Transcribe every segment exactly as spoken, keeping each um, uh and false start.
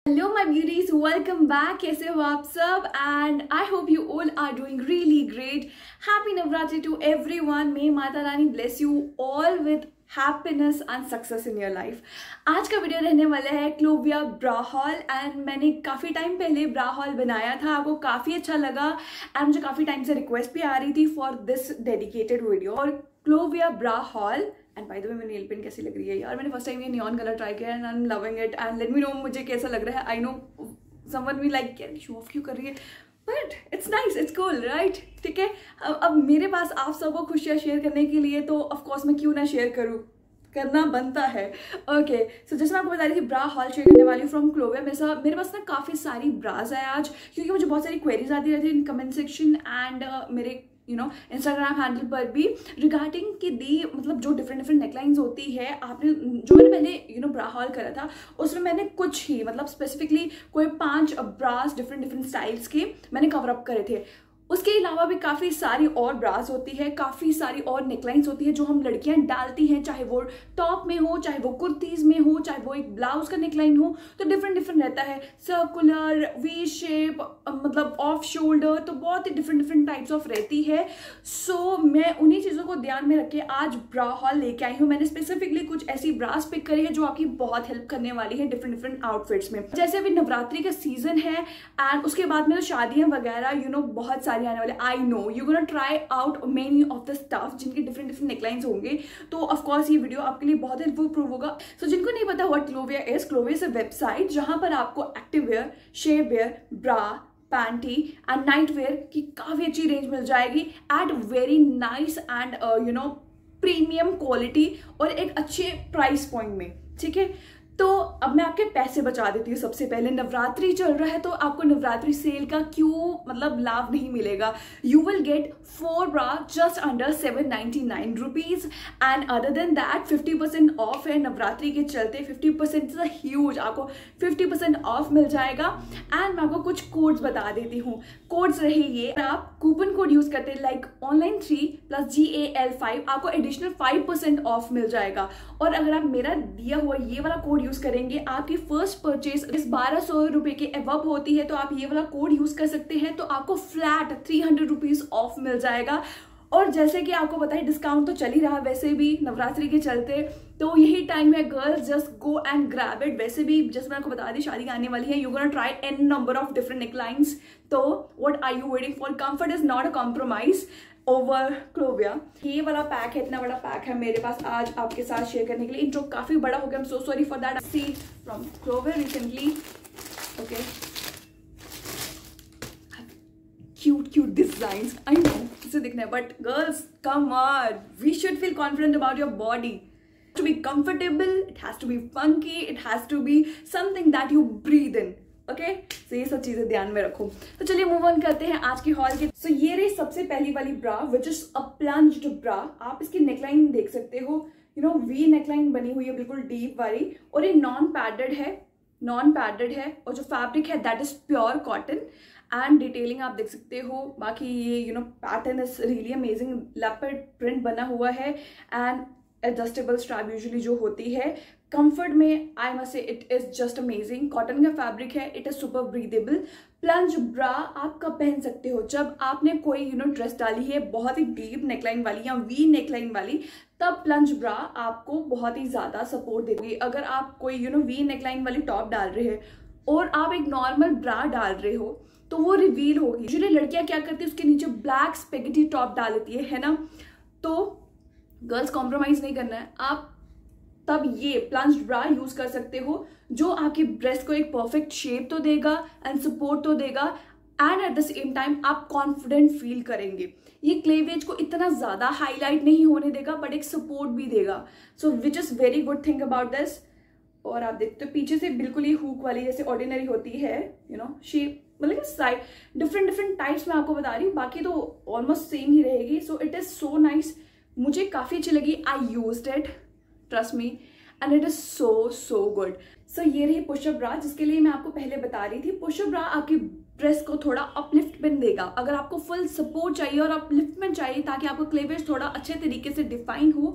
Hello my beauties, welcome back. कैसे हो आप सब? And I hope you all are doing really great. Happy Navratri to everyone. May Mata Rani bless you all with happiness and success in your life. आज का video रहने वाला है Clovia bra haul. And मैंने काफ़ी टाइम पहले ब्रा हॉल बनाया था, आपको काफ़ी अच्छा लगा एंड मुझे काफ़ी टाइम से रिक्वेस्ट भी आ रही थी फॉर दिस डेडिकेटेड वीडियो। और Clovia bra haul and by the way मेरी नेल पेंट कैसी लग रही है यार, मैंने फर्स्ट टाइम ये नियॉन कलर ट्राई किया and I am loving it. And let me know मुझे कैसा लग रहा है। आई नो समवन भी लाइक यार शो ऑफ क्यों कर रही है, but it's nice, it's cool, right? ठीक है, अब अब मेरे पास आप सबको खुशियाँ शेयर करने के लिए तो ऑफकोर्स मैं क्यों ना शेयर करूँ, करना बनता है। ओके, सो जैसे मैं आपको बता रही थी, ब्रा हॉल शेयर करने वाली फ्रॉम क्लोविया। मेरे साथ मेरे पास ना काफ़ी सारी ब्राज है आज, क्योंकि मुझे बहुत सारी क्वेरीज आती रहती है इन कमेंट सेक्शन एंड मेरे यू नो इंस्टाग्राम हैंडल पर भी रिगार्डिंग कि दी मतलब जो डिफरेंट डिफरेंट नेकलाइंस होती है। आपने जो मैंने पहले यू नो ब्रा हॉल करा था उसमें मैंने कुछ ही मतलब स्पेसिफिकली कोई पांच ब्रास डिफरेंट डिफरेंट स्टाइल्स के मैंने कवर अप करे थे। उसके अलावा भी काफ़ी सारी और ब्रास होती है, काफ़ी सारी और नेकलाइंस होती है जो हम लड़कियां डालती हैं, चाहे वो टॉप में हो, चाहे वो कुर्तीज़ में हो, चाहे वो एक ब्लाउज का नेकलाइन हो। तो डिफरेंट डिफरेंट रहता है, सर्कुलर, वी शेप, मतलब ऑफ शोल्डर, तो बहुत ही डिफरेंट डिफरेंट टाइप्स ऑफ रहती है। सो so, मैं उन्हीं चीज़ों को ध्यान में रख के आज ब्रा हॉल लेके आई हूँ। मैंने स्पेसिफिकली कुछ ऐसी ब्रास पिक करी है जो आपकी बहुत हेल्प करने वाली है डिफरेंट डिफरेंट आउटफिट्स में। जैसे अभी नवरात्रि का सीजन है एंड उसके बाद में तो शादियाँ वगैरह यू नो बहुत सारी आने वाले। I know you gonna try out many of the stuff जिनके डिफरेंट डिफरेंट नेकलाइंस होंगे, तो ऑफ कोर्स ये वीडियो आपके लिए बहुत हेल्पफुल प्रूव होगा। सो so, जिनको नहीं पता what Clovia is, Clovia is a website जहां पर आपको active wear, shape wear, bra, panty and night wear की काफी अच्छी रेंज मिल जाएगी at very nice and you know premium quality और एक अच्छे प्राइस पॉइंट में। ठीक है, तो अब मैं आपके पैसे बचा देती हूँ। सबसे पहले नवरात्रि चल रहा है तो आपको नवरात्रि सेल का क्यों मतलब लाभ नहीं मिलेगा। You will get four bra just under seven ninety nine rupees and other then that fifty percent off है नवरात्रि के चलते। फिफ्टी परसेंट ह्यूज, आपको फिफ्टी परसेंट ऑफ मिल जाएगा। एंड मैं आपको कुछ कोड्स बता देती हूँ। कोड्स रहे ये, आप कूपन कोड यूज करते हैं like online three plus G A L five, आपको एडिशनल फाइव परसेंट ऑफ मिल जाएगा। और अगर आप मेरा दिया हुआ ये वाला कोड यूज करेंगे, आपकी फर्स्ट परचेज इस बारह सौ रुपए के अबव होती है तो आप ये वाला कोड यूज कर सकते हैं, तो आपको flat three hundred rupees off मिल जाएगा। और जैसे कि आपको पता है डिस्काउंट तो चल ही रहा वैसे भी नवरात्रि के चलते, तो यही टाइम है girls, just go and grab it. वैसे भी जैसे मैं आपको बता दी शादी आने वाली है, you gonna try an number of different necklines, तो what are you waiting for? Comfort is not a compromise over Clovia. ये वाला पैक है, इतना बड़ा पैक है मेरे पास आज आपके साथ शेयर करने के लिए। इंट्रो काफी बड़ा हो गया, I am so sorry for that. See from Clovia recently, okay, cute cute designs, I know इसे दिखना है, but girls come on, we should feel confident about your body. To be comfortable, it has to be funky, it has to be something that you breathe in. Okay, तो ये सब चीजें ध्यान में रखो। तो चलिए मूव ऑन करते हैं आज की हॉल के। सो so, ये रही सबसे पहली वाली bra which is a plunged ब्रा। आप इसकी नेकलाइन देख सकते हो, यू नो वी नेकलाइन बनी हुई है बिल्कुल डीप वाली, और ये नॉन पैडेड है, नॉन पैडेड है, और जो फैब्रिक है that is pure cotton and detailing आप देख सकते हो। बाकी ये you know pattern is really amazing, leopard print बना हुआ है एंड एडजस्टेबल स्ट्रैप यूजुअली जो होती है। कंफर्ट में I must say it is just amazing. Cotton का फैब्रिक है, it is super breathable. Plunge bra आप कब पहन सकते हो? जब आपने कोई यू नो ड्रेस डाली है बहुत ही डीप नेकलाइन वाली या वी नेकलाइन वाली, तब प्लंज ब्रा आपको बहुत ही ज्यादा सपोर्ट देगी। अगर आप कोई यू नो वी नेकलाइन वाली टॉप डाल रहे हैं और आप एक नॉर्मल ब्रा डाल रहे हो तो वो रिवील होगी। यूजुअली लड़कियां क्या करती है, उसके नीचे ब्लैक स्पेगेटी टॉप डाल देती है, है ना? तो गर्ल्स कॉम्प्रोमाइज नहीं करना है, आप तब ये प्लंज्ड ब्रा यूज कर सकते हो जो आपकी ब्रेस्ट को एक परफेक्ट शेप तो देगा एंड सपोर्ट तो देगा and at the same time आप कॉन्फिडेंट फील करेंगे। ये क्लेवेज को इतना ज्यादा हाईलाइट नहीं होने देगा बट एक सपोर्ट भी देगा, so which is very good thing about this. और आप देखते हो पीछे से बिल्कुल ये हुक वाली जैसे ऑर्डिनरी होती है यू नो शेप, मतलब साइड डिफरेंट डिफरेंट टाइप्स में आपको बता रही हूँ, बाकी तो ऑलमोस्ट सेम ही रहेगी। So it is so nice, मुझे काफी अच्छी लगी। I used it, trust me, and it is so so good. So ये रही पुशअप ब्रा जिसके लिए मैं आपको पहले बता रही थी। पुशअप ब्रा आपकी ब्रेस्ट को थोड़ा अपलिफ्टमेंट देगा। अगर आपको फुल सपोर्ट चाहिए और अपलिफ्टमेंट चाहिए ताकि आपका क्लेवेज थोड़ा अच्छे तरीके से डिफाइन हो,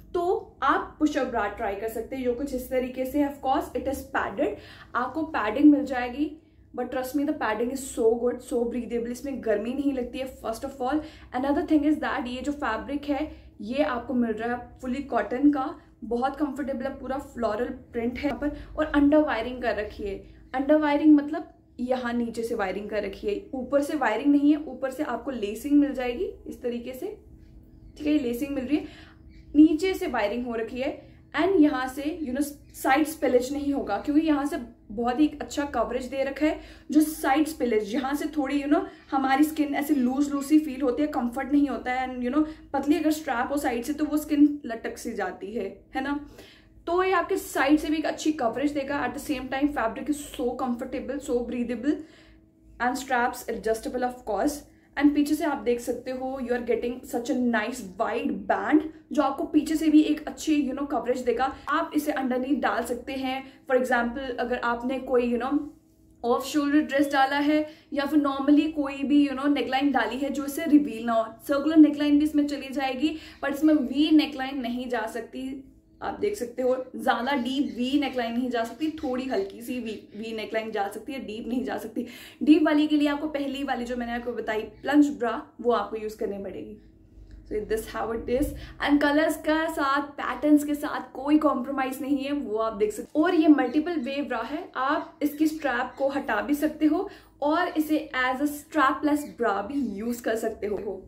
तो आप पुशअप ब्रा ट्राई कर सकते हैं, जो कुछ इस तरीके से है। Of course it is padded, आपको पैडिंग मिल जाएगी, but trust me the padding is so good, so breathable, इसमें गर्मी नहीं लगती है first of all. Another thing is that ये जो फैब्रिक है ये आपको मिल रहा है फुली कॉटन का, बहुत कंफर्टेबल है, पूरा फ्लोरल प्रिंट है यहाँ पर, और अंडर वायरिंग कर रखी है। अंडर वायरिंग मतलब यहाँ नीचे से वायरिंग कर रखी है, ऊपर से वायरिंग नहीं है, ऊपर से आपको लेसिंग मिल जाएगी इस तरीके से, ठीक है, ये लेसिंग मिल रही है, नीचे से वायरिंग हो रखी है। एंड यहाँ से यू नो साइड स्पिलेज नहीं होगा, क्योंकि यहाँ से बहुत ही अच्छा कवरेज दे रखा है। जो साइड स्पिलेज यहाँ से थोड़ी यू नो हमारी स्किन ऐसे लूज लूज सी फील होती है, कंफर्ट नहीं होता है, एंड यू नो पतली अगर स्ट्रैप हो साइड से तो वो स्किन लटक सी जाती है है ना। तो ये आपके साइड से भी एक अच्छी कवरेज देगा। At the same time fabric is so comfortable, so breathable, and straps adjustable of course. And पीछे से आप देख सकते हो you are getting such a nice wide band, जो आपको पीछे से भी एक अच्छी यू नो कवरेज देगा। आप इसे अंडरनीथ डाल सकते हैं। फॉर एग्जाम्पल अगर आपने कोई you know off shoulder dress डाला है, या फिर नॉर्मली कोई भी यू नो नेकलाइन डाली है जो इसे रिवील ना हो, सर्कुलर नेकलाइन भी इसमें चली जाएगी, बट इसमें वी नेकलाइन नहीं जा सकती। आप देख सकते हो ज्यादा डीप वी नेकलाइन नहीं जा सकती, थोड़ी हल्की सी वी वी नेकलाइन जा सकती है, डीप नहीं जा सकती। डीप वाली के लिए आपको पहली वाली जो मैंने आपको बताई प्लंज ब्रा, वो आपको यूज करनी पड़ेगी। So this how it is, and colours का साथ पैटर्न्स के साथ कोई कॉम्प्रोमाइज नहीं है, वो आप देख सकते हो। और ये मल्टीपल वे ब्रा है, आप इसकी स्ट्रैप को हटा भी सकते हो और इसे एज अ स्ट्रैपलेस ब्रा भी यूज कर सकते हो।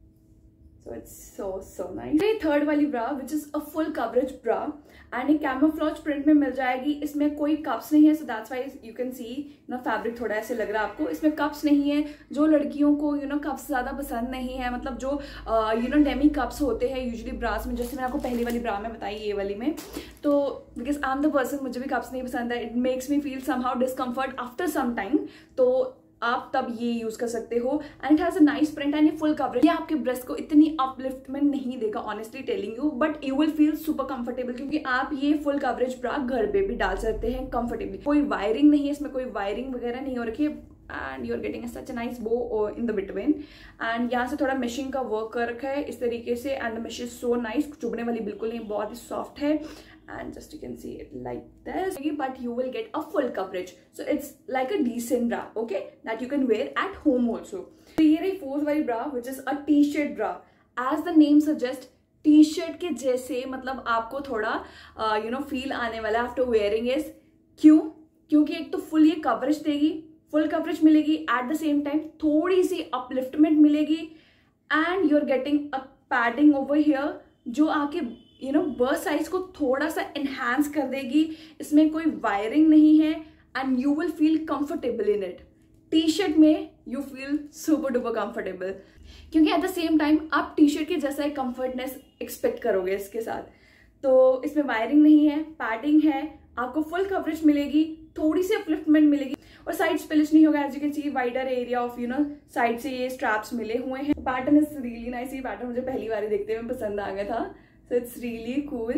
So it's so so nice. ये थर्ड वाली bra which is a full coverage bra, and एक कैमोफ्लेज प्रिंट में मिल जाएगी। इसमें कोई कप्स नहीं है, so that's why you can see ना फैब्रिक थोड़ा ऐसे लग रहा है आपको। इसमें कप्स नहीं है, जो लड़कियों को यू नो कप्स ज्यादा पसंद नहीं है, मतलब जो यू नो डेमी कप्स होते हैं यूजुअली ब्रास में, जैसे मैंने आपको पहली वाली ब्रा में बताई ये वाली में, तो because I am the person, मुझे भी कप्स नहीं पसंद है, it makes me feel somehow discomfort after some time, तो आप तब ये यूज कर सकते हो। And it has a nice print and ये फुल कवरेज। ये आपके ब्रेस्ट को इतनी अपलिफ्टमेंट नहीं देगा honestly telling you, but you will feel super comfortable, क्योंकि आप ये फुल कवरेज ब्रा घर पे भी डाल सकते हैं कंफर्टेबली। कोई वायरिंग नहीं है इसमें, कोई वायरिंग वगैरह नहीं हो रखी है, and you are getting such a nice bow in the between. And यहाँ से थोड़ा मेशिंग का वर्क कर रखा है इस तरीके से, and the mesh is so nice, चुभने वाली बिल्कुल नहीं, बहुत ही सॉफ्ट है। And just you can see it like this, but you will get a full coverage, so it's like a decent bra, okay, that you can wear at home also. So ये रही fourth वाली bra which is a t-shirt bra. As the name suggests, t-shirt के जैसे, मतलब आपको थोड़ा you know feel आने वाला आफ्टर वेयरिंग इज, क्यों? क्योंकि एक तो फुल ये कवरेज देगी, फुल कवरेज मिलेगी, एट द सेम टाइम थोड़ी सी अपलिफ्टमेंट मिलेगी, and you are getting a padding over here जो आके यू नो बर्स्ट साइज को थोड़ा सा एनहांस कर देगी। इसमें कोई वायरिंग नहीं है, and you will feel comfortable in it. T shirt में you feel super duper comfortable, क्योंकि एट द सेम टाइम आप टी शर्ट के जैसा एक कंफर्टनेस एक्सपेक्ट करोगे इसके साथ। तो इसमें वायरिंग नहीं है, पैडिंग है, आपको फुल कवरेज मिलेगी, थोड़ी सी अपलिफ्टमेंट मिलेगी, और साइड स्पिलिश नहीं होगा। As you can see wider area of you know side से ये स्ट्रैप्स मिले हुए हैं। पैटर्न इज रियली नाइस, ये पैटर्न मुझे पहली बार देखते हुए पसंद आ गया था, so it's really cool.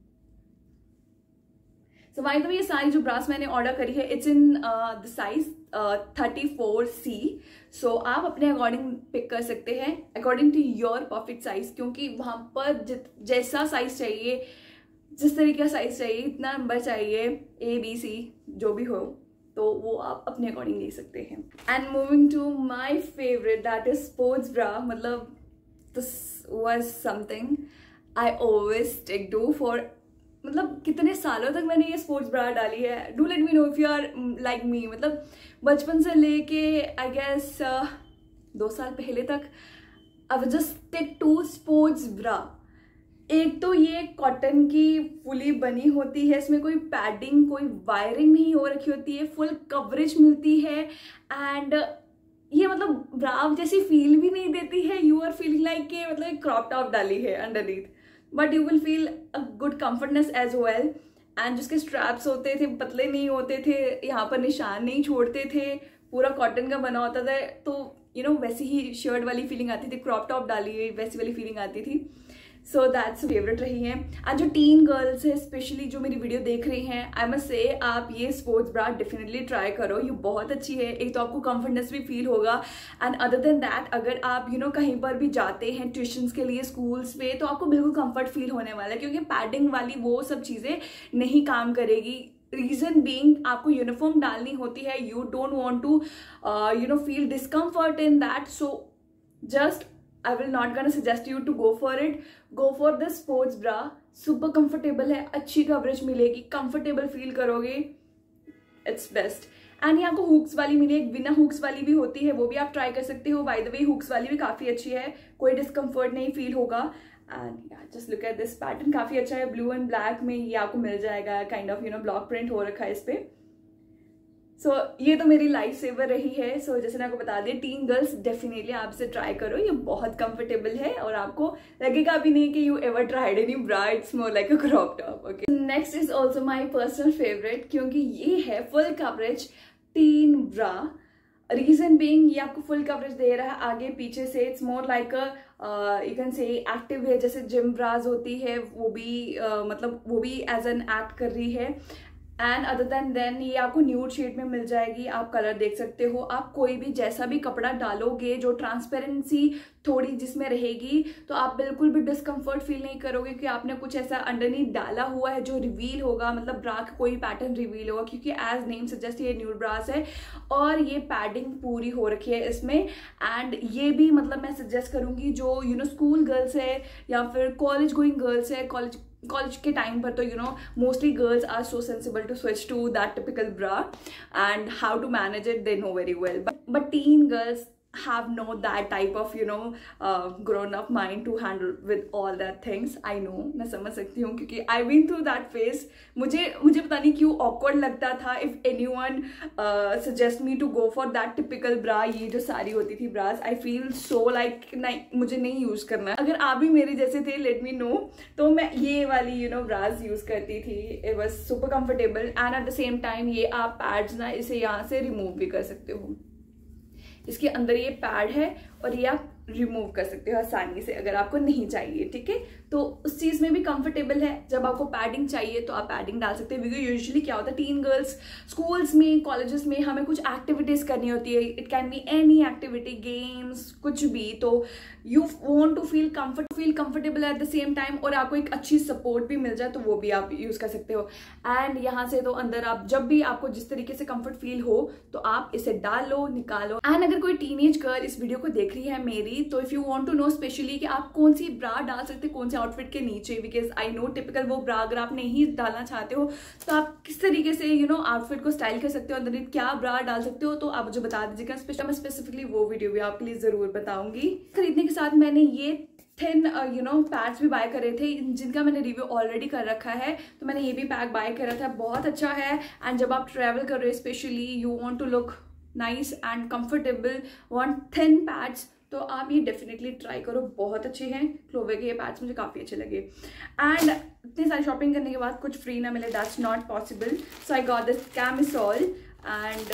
So by the way, ये सारी जो ब्रास मैंने ऑर्डर करी है it's in the size thirty four C, सो आप अपने अकॉर्डिंग पिक कर सकते हैं according to your perfect size, क्योंकि वहां पर जैसा साइज चाहिए, जिस तरीके का साइज चाहिए, इतना नंबर चाहिए, ए बी सी जो भी हो, तो वो आप अपने अकॉर्डिंग ले सकते हैं। And moving to my favourite that is sports bra, मतलब this was something I always take do for, मतलब कितने सालों तक मैंने ये स्पोर्ट्स ब्रा डाली है। Do let me know if you are like me, मतलब बचपन से लेके आई गेस दो साल पहले तक I was just stick to sports bra. एक तो ये कॉटन की फुली बनी होती है, इसमें कोई पैडिंग कोई वायरिंग नहीं हो रखी होती है, फुल कवरेज मिलती है, एंड ये मतलब ब्रा जैसी फील भी नहीं देती है। यू आर फीलिंग लाइक के मतलब एक क्रॉप टॉप डाली है underneath, but you will feel a good comfortness as well. And जिसके स्ट्रैप्स होते थे पतले नहीं होते थे, यहाँ पर निशान नहीं छोड़ते थे, पूरा कॉटन का बना होता था, तो यू नो वैसी ही शर्ट वाली फीलिंग आती थी, क्रॉप टॉप डाली हुई वैसी वाली फीलिंग आती थी। सो दैट्स फेवरेट रही हैं। एंड जो टीन गर्ल्स है स्पेशली जो मेरी वीडियो देख रही हैं, आई मस्ट से आप ये स्पोर्ट्स ब्रा डेफिनेटली ट्राई करो, ये बहुत अच्छी है। एक तो आपको कंफर्टनेस भी फील होगा एंड अदर देन दैट अगर आप यू you नो know, कहीं पर भी जाते हैं ट्यूशंस के लिए स्कूल्स पे, तो आपको बिल्कुल कंफर्ट फील होने वाला है, क्योंकि पैडिंग वाली वो सब चीज़ें नहीं काम करेगी। रीजन बीइंग आपको यूनिफॉर्म डालनी होती है, you don't want to you know feel discomfort in that, so just I will not gonna suggest you to go for it. Go for the sports bra. Super comfortable है, अच्छी coverage मिलेगी, comfortable feel करोगे, it's best. And यहाँ को hooks वाली मिली, एक बिना hooks वाली भी होती है, वो भी आप ट्राई कर सकते हो। बाय द वे हुक्स वाली भी काफ़ी अच्छी है, कोई डिस्कम्फर्ट नहीं फील होगा। And just look at this pattern, काफ़ी अच्छा है, ब्लू एंड ब्लैक में ये आपको मिल जाएगा, kind of you know block print हो रखा है इस पर। सो so, ये तो मेरी लाइफ सेवर रही है। सो so, जैसे मैं आपको बता दें, टीन गर्ल्स डेफिनेटली आप इसे ट्राई करो, ये बहुत कंफर्टेबल है और आपको लगेगा भी नहीं कि you ever tried any bra, it's more like a crop top. Okay, next is also my personal favourite, क्योंकि ये है full coverage teen bra. Reason being ये आपको फुल कवरेज दे रहा है आगे पीछे से, it's more like a you can say active है, जैसे जिम ब्राज होती है वो भी uh, मतलब वो भी एज एन एक्ट कर रही है। एंड अदर देन देन ये आपको न्यूड शेड में मिल जाएगी, आप कलर देख सकते हो। आप कोई भी जैसा भी कपड़ा डालोगे जो ट्रांसपेरेंसी थोड़ी जिसमें रहेगी, तो आप बिल्कुल भी डिस्कम्फर्ट फील नहीं करोगे कि आपने कुछ ऐसा अंडरनीथ डाला हुआ है जो रिवील होगा, मतलब ब्रा का कोई पैटर्न रिवील होगा, क्योंकि एज नेम सजेस्ट ये न्यूड ब्रास है और ये पैडिंग पूरी हो रखी है इसमें। एंड ये भी मतलब मैं सजेस्ट करूँगी जो यू नो स्कूल गर्ल्स है या फिर कॉलेज गोइंग गर्ल्स है, कॉलेज कॉलेज के टाइम पर तो you know mostly girls are so sensible to switch to that typical bra and how to manage it they know very well, but teen girls have no that type of you know uh, grown up mind to handle with all that things. I know, मैं समझ सकती हूँ, क्योंकि I been through that phase. मुझे मुझे पता नहीं क्यों awkward लगता था if anyone uh, suggest me to go for that typical bra, ये जो सारी होती थी bras, I feel so like नहीं, मुझे नहीं यूज करना है। अगर आप भी मेरे जैसे थे let me know, तो मैं ये वाली you know bras यूज करती थी। It was super comfortable and at the same time ये आप pads ना इसे यहाँ से रिमूव भी कर सकते हो, इसके अंदर ये पैड है और ये आप रिमूव कर सकते हो आसानी से अगर आपको नहीं चाहिए, ठीक है। तो उस चीज़ में भी कंफर्टेबल है, जब आपको पैडिंग चाहिए तो आप पैडिंग डाल सकते हो। क्योंकि यूजुअली क्या होता है, टीन गर्ल्स स्कूल्स में कॉलेजेस में हमें कुछ एक्टिविटीज़ करनी होती है, it can be any activity, games, कुछ भी, तो you want to feel comfort feel comfortable at the same time और आपको एक अच्छी सपोर्ट भी मिल जाए, तो वो भी आप यूज़ कर सकते हो। एंड यहाँ से तो अंदर आप जब भी आपको जिस तरीके से कंफर्ट फील हो तो आप इसे डाल लो, निकालो। एंड अगर कोई टीनेज गर्ल इस वीडियो को देख रही है मेरी, तो if you want to know specially कि आप कौन सी ब्रा डाल सकते हैं कौन से आउटफिट के नीचे, बिकॉज आई नो टिपिकल वो ब्रा अगर आप नहीं डालना चाहते हो तो आप किस तरीके से यू नो आउटफिट को स्टाइल कर सकते हो, अंदर क्या ब्रा डाल सकते हो, तो आप मुझे बता दीजिएगा। मैं स्पेसिफिकली वो वीडियो भी आपके लिए जरूर बताऊंगी। खरीदने के साथ मैंने ये थिन यू नो पैड्स भी बाय करे थे, जिनका मैंने रिव्यू ऑलरेडी कर रखा है, तो मैंने ये भी पैक बाय करा था, बहुत अच्छा है। एंड जब आप ट्रेवल कर रहे हो specially you want to look nice and comfortable, want thin pads, तो आप ये डेफिनेटली ट्राई करो, बहुत अच्छे हैं। क्लोवे के ये पैड्स मुझे काफ़ी अच्छे लगे। एंड इतनी सारी शॉपिंग करने के बाद कुछ फ्री ना मिले, that's not possible, so I got this camisole and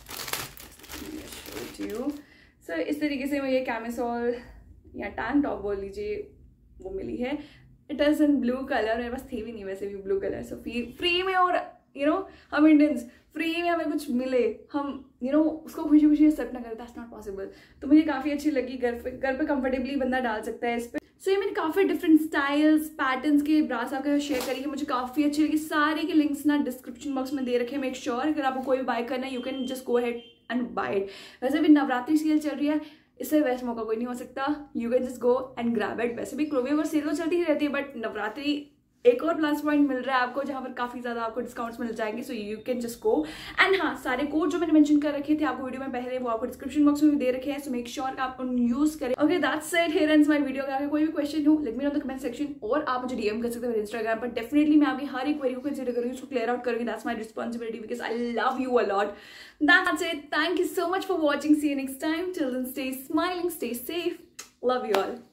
you so इस तरीके से मैं ये कैमिसोल या टैंक टॉप बोल लीजिए वो मिली है। It is in blue colour, मेरे पास थी भी नहीं वैसे भी blue colour, so free free में, और यू नो हम इंडियंस फ्री में हमें कुछ मिले हम यू नो उसको खुशी खुशी एक्सेप्ट ना करें, दैट्स नॉट पॉसिबल। तो मुझे काफ़ी अच्छी लगी, घर पे घर पे कंफर्टेबली बंदा डाल सकता है इस पर। सो ये मैंने काफ़ी डिफरेंट स्टाइल्स पैटर्न्स के ब्रास आपके साथ शेयर करी है, मुझे काफ़ी अच्छी लगी। सारे के लिंक्स ना डिस्क्रिप्शन बॉक्स में दे रखे हैं, मेक श्योर अगर आपको कोई बाय करना है you can just go ahead and buy it. वैसे भी नवरात्रि सेल चल रही है, इससे बेस्ट मौका कोई नहीं हो सकता, you can just go and grab it. वैसे भी क्लोवे और सेल तो चलती ही रहती है, बट नवरात्रि एक और प्लस पॉइंट मिल रहा है आपको जहाँ पर काफ़ी ज़्यादा आपको डिस्काउंट्स मिल जाएंगे, so you can just go. And हाँ, सारे कोड जो मैंने मेंशन कर रखे थे आपको वीडियो में पहले, वो आपको डिस्क्रिप्शन बॉक्स में भी दे रखे हैं, सो मेक श्योर आप उन यूज करें। Okay, that's it, here ends my video. अगर कोई भी क्वेश्चन हो let me know the comment section, और आप मुझे डीएम कर सकते हो इंस्टाग्राम पर। डेफिनेटली मैं आपकी हर एक क्वेरी को कंसीडर करूँगी, उसको क्लियर आउट करूँगी, that's my responsibility because I love you a lot. That's it, thank you so much for watching, see you next time, till then stay smiling, stay safe, love you all.